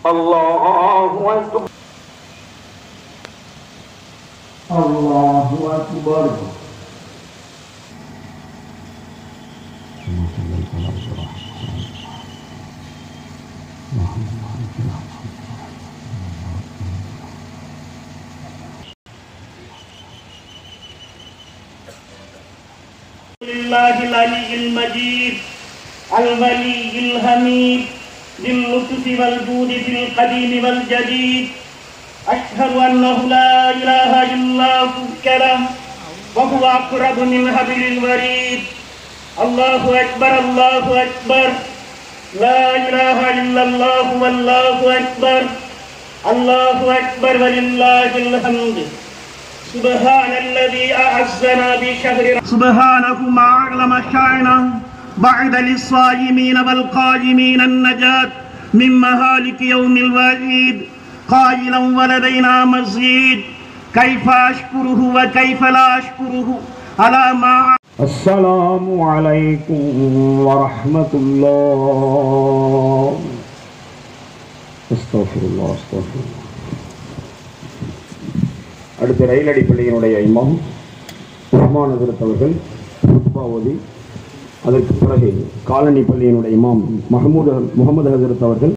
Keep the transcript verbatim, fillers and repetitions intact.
الله أكبر الله أكبر لله العلي المجيد الولي الحميد للطف والجود في القديم والجديد أشهد أنه لا إله إلا هو كلام وهو أقرب من حبل الوريد الله أكبر الله أكبر لا إله إلا الله والله أكبر الله أكبر ولله الحمد سبحان الذي أعزنا بشهر سبحانه ما أعلم شأنه بعد للصائمين والقائمين النجاة من مهالك يوم الوعيد قائلا ولدينا مزيد كيف أشكره وكيف لا أشكره على ما السلام عليكم ورحمة الله استغفر الله استغفر الله அடுத்த ரயிலடி பள்ளியினுடைய இமாம் ரஹ்மான் ஹஜ்ரத் அவர்கள் குத்பா ஓதி அதற்கு பிறகு காலனி பள்ளியினுடைய இமாம் மஹமூது முகமது ஹஜ்ரத் அவர்கள்